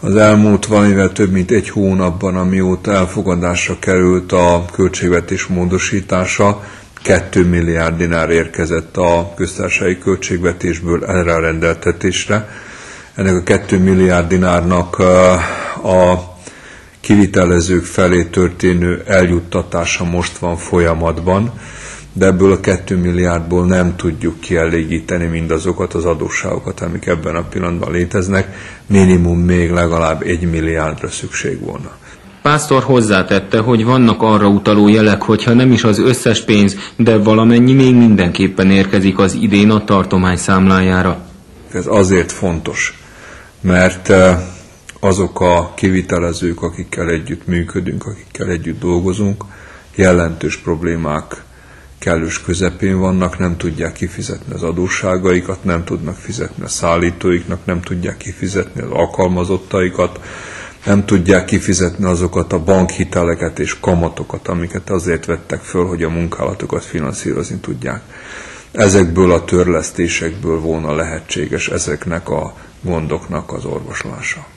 Az elmúlt valamivel több mint egy hónapban, amióta elfogadásra került a költségvetés módosítása, 2 milliárd dinár érkezett a köztársasági költségvetésből erre a rendeltetésre. Ennek a 2 milliárd dinárnak a kivitelezők felé történő eljuttatása most van folyamatban, de ebből a 2 milliárdból nem tudjuk kielégíteni mindazokat az adósságokat, amik ebben a pillanatban léteznek, minimum még legalább 1 milliárdra szükség volna. Pásztor hozzátette, hogy vannak arra utaló jelek, hogyha nem is az összes pénz, de valamennyi még mindenképpen érkezik az idén a tartomány számlájára. Ez azért fontos, mert azok a kivitelezők, akikkel együtt működünk, akikkel együtt dolgozunk, jelentős problémák kellős közepén vannak, nem tudják kifizetni az adósságaikat, nem tudnak fizetni a szállítóiknak, nem tudják kifizetni az alkalmazottaikat, nem tudják kifizetni azokat a bankhiteleket és kamatokat, amiket azért vettek föl, hogy a munkálatokat finanszírozni tudják. Ezekből a törlesztésekből volna lehetséges ezeknek a gondoknak az orvoslása.